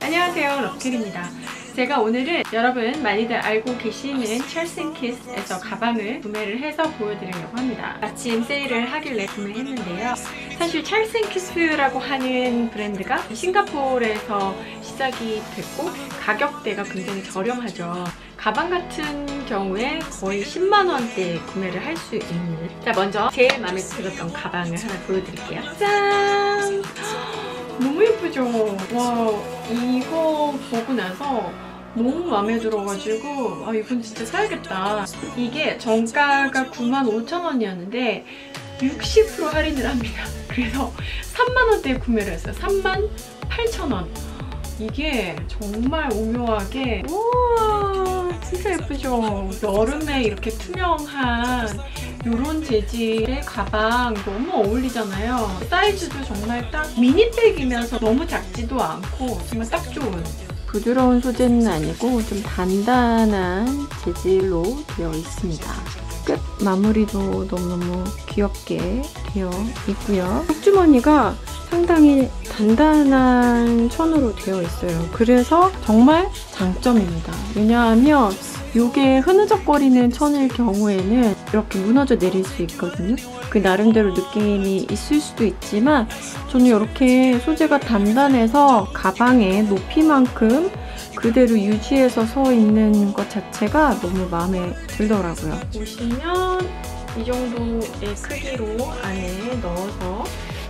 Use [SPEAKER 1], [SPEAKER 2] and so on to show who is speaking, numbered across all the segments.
[SPEAKER 1] 안녕하세요, 러켈입니다. 제가 오늘은 여러분 많이들 알고 계시는 찰스 앤 키스에서 가방을 구매를 해서 보여드리려고 합니다. 마침 세일을 하길래 구매했는데요. 사실 찰스 앤 키스라고 하는 브랜드가 싱가포르에서 시작이 됐고 가격대가 굉장히 저렴하죠. 가방 같은 경우에 거의 10만원대에 구매를 할 수 있는, 자 먼저 제일 마음에 들었던 가방을 하나 보여드릴게요. 짠! 너무 예쁘죠? 와, 이거 보고 나서 너무 마음에 들어가지고 이건 진짜 사야겠다. 이게 정가가 95,000원이었는데 60% 할인을 합니다. 그래서 3만원대에 구매를 했어요. 38,000원. 이게 정말 오묘하게, 우와 진짜 예쁘죠? 여름에 이렇게 투명한 이런 재질의 가방 너무 어울리잖아요. 사이즈도 정말 딱 미니백이면서 너무 작지도 않고 정말 딱 좋은, 부드러운 소재는 아니고 좀 단단한 재질로 되어 있습니다. 끝 마무리도 너무너무 귀엽게 되어 있고요. 속주머니가 상당히 단단한 천으로 되어 있어요. 그래서 정말 장점입니다. 왜냐하면 이게 흐느적거리는 천일 경우에는 이렇게 무너져 내릴 수 있거든요. 그 나름대로 느낌이 있을 수도 있지만 저는 이렇게 소재가 단단해서 가방의 높이만큼 그대로 유지해서 서 있는 것 자체가 너무 마음에 들더라고요. 보시면 이 정도의 크기로 안에 넣어서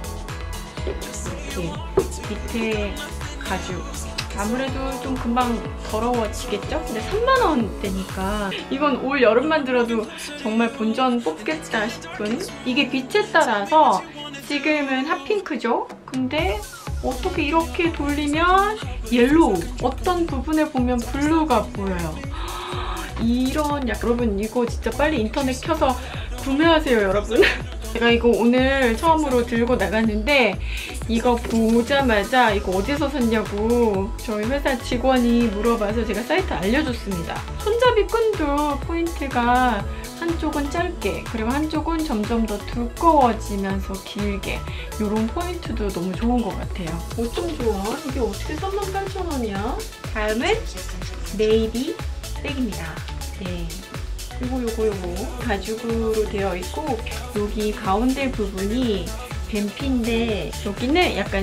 [SPEAKER 1] 이렇게 밑에 가죽, 아무래도 좀 금방 더러워지겠죠? 근데 3만원대니까 이건 올 여름만 들어도 정말 본전 뽑겠다 싶은, 이게 빛에 따라서 지금은 핫핑크죠? 근데 어떻게 이렇게 돌리면 옐로우, 어떤 부분에 보면 블루가 보여요. 이런 여러분 이거 진짜 빨리 인터넷 켜서 구매하세요, 여러분. 제가 이거 오늘 처음으로 들고 나갔는데 이거 보자마자 이거 어디서 샀냐고 저희 회사 직원이 물어봐서 제가 사이트 알려줬습니다. 손잡이 끈도 포인트가 한쪽은 짧게, 그리고 한쪽은 점점 더 두꺼워지면서 길게, 이런 포인트도 너무 좋은 것 같아요. 어쩜 좋아? 이게 어떻게 38,000원이야? 다음은 네이비 백입니다. 네. 요거 가죽으로 되어 있고, 여기 가운데 부분이 뱀피인데 여기는 약간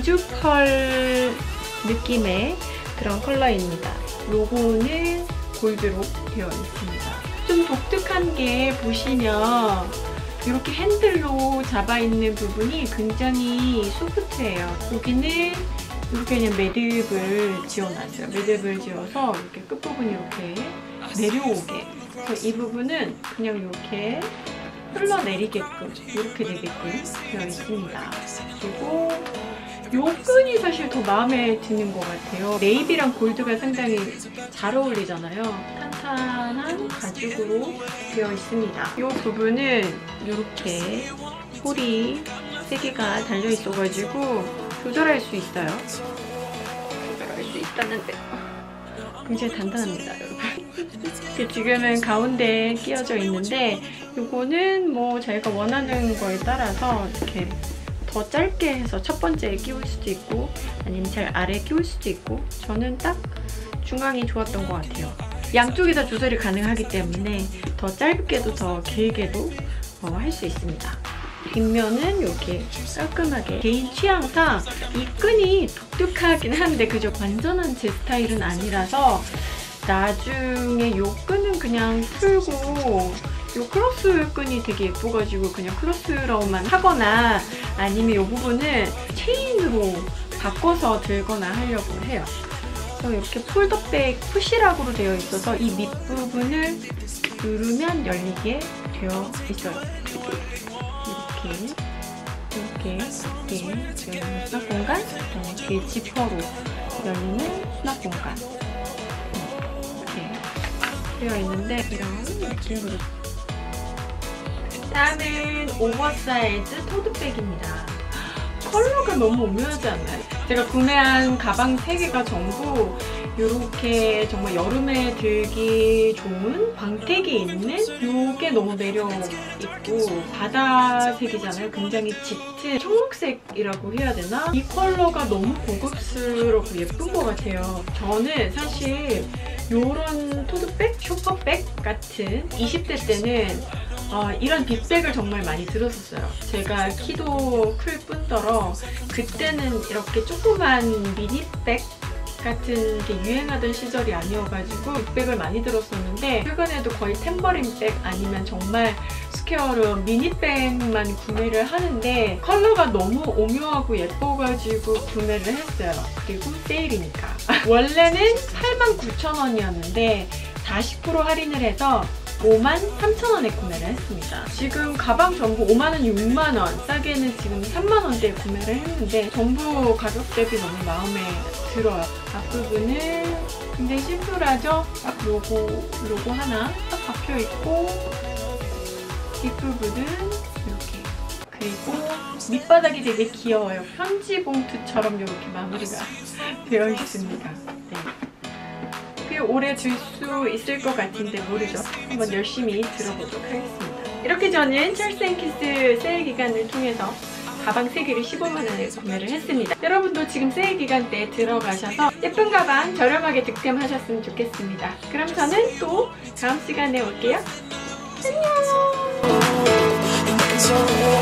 [SPEAKER 1] 진주펄 느낌의 그런 컬러입니다. 로고는 골드로 되어 있습니다. 좀 독특한 게 보시면 이렇게 핸들로 잡아있는 부분이 굉장히 소프트해요. 여기는 이렇게 그냥 매듭을 지어놨어요. 매듭을 지어서 이렇게 끝부분이 이렇게 내려오게. 그래서 이 부분은 그냥 이렇게 흘러내리게끔 이렇게 되게끔 되어 있습니다. 그리고 이 끈이 사실 더 마음에 드는 것 같아요. 네이비랑 골드가 상당히 잘 어울리잖아요. 탄탄한 가죽으로 되어 있습니다. 이 부분은 이렇게 홀이 3개가 달려있어가지고 조절할 수 있어요. 조절할 수 있다는데 굉장히 단단합니다, 여러분. 지금은 가운데에 끼워져 있는데 이거는 뭐 자기가 원하는 거에 따라서 이렇게 더 짧게 해서 첫 번째에 끼울 수도 있고 아니면 제일 아래에 끼울 수도 있고, 저는 딱 중앙이 좋았던 것 같아요. 양쪽이 다 조절이 가능하기 때문에 더 짧게도 더 길게도 할 수 있습니다. 뒷면은 이렇게 깔끔하게, 개인 취향상 이 끈이 독특하긴 한데 그저 완전한 제 스타일은 아니라서 나중에 이 끈은 그냥 풀고 이 크로스 끈이 되게 예뻐가지고 그냥 크로스로만 하거나 아니면 이 부분을 체인으로 바꿔서 들거나 하려고 해요. 그래서 이렇게 폴더백 푸시락으로 되어 있어서 이 밑부분을 누르면 열리게 되어 있어요. 이렇게 수납 공간, 뒤에 지퍼로 열리는 수납 공간 이렇게 되어 있는데 이런 느낌으로. 다음은 오버사이즈 토드백입니다. 컬러가 너무 오묘하지 않나요? 제가 구매한 가방 3개가 전부 이렇게 정말 여름에 들기 좋은 광택이 있는 이게 너무 매력 있고, 바다색이잖아요. 굉장히 짙은 청록색이라고 해야 되나? 이 컬러가 너무 고급스럽고 예쁜 것 같아요. 저는 사실 이런 토트백, 쇼퍼백 같은 20대 때는 이런 빅백을 정말 많이 들었었어요. 제가 키도 클 뿐더러 그때는 이렇게 조그만 미니백 같은 게 유행하던 시절이 아니어가지고 빅백을 많이 들었었는데, 최근에도 거의 탬버린백 아니면 정말 스퀘어로 미니백만 구매를 하는데 컬러가 너무 오묘하고 예뻐가지고 구매를 했어요. 그리고 세일이니까. 원래는 89,000원이었는데 40% 할인을 해서 53,000원에 구매를 했습니다. 지금 가방 전부 5만원, 6만원, 싸게는 지금 3만원대에 구매를 했는데 전부 가격 대비 너무 마음에 들어요. 앞부분은 굉장히 심플하죠? 딱 로고 하나 딱 박혀있고, 뒷부분은 이렇게, 그리고 밑바닥이 되게 귀여워요. 편지 봉투처럼 이렇게 마무리가 되어 있습니다. 네. 꽤 오래 들 수 있을 것 같은데 모르죠. 한번 열심히 들어보도록 하겠습니다. 이렇게 저는 찰스 앤 키스 세일 기간을 통해서 가방 3개를 15만원에 구매를 했습니다. 여러분도 지금 세일 기간 때 들어가셔서 예쁜 가방 저렴하게 득템하셨으면 좋겠습니다. 그럼 저는 또 다음 시간에 올게요. 안녕!